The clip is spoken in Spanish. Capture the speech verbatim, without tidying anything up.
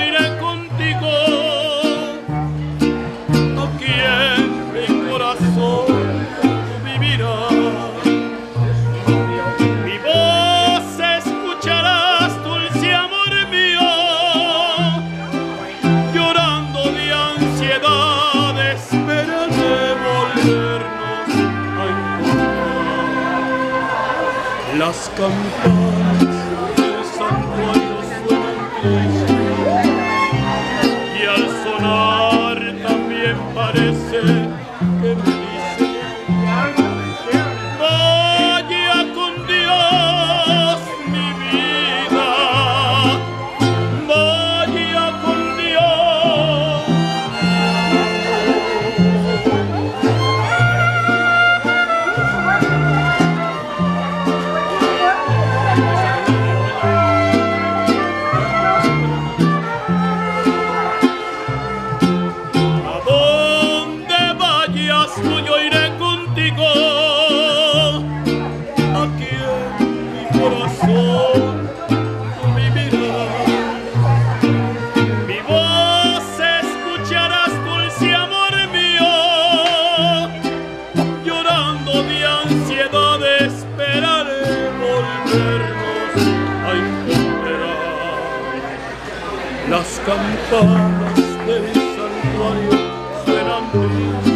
iré contigo, aquí en mi corazón tú vivirás. Mi voz escucharás, dulce amor mío, llorando de ansiedad, espera de volvernos a encontrar. Las campanas del santuario suenan tristes y al sonar también parece que me dice: vaya con Dios mi vida, vaya con Dios. A donde vayas tú, yo iré contigo, aquí en mi corazón tú vivirás. Mi voz escucharás, dulce amor mío, llorando de ansiedad, esperaré volvernos a encontrar. Las campanas del santuario suenan tristes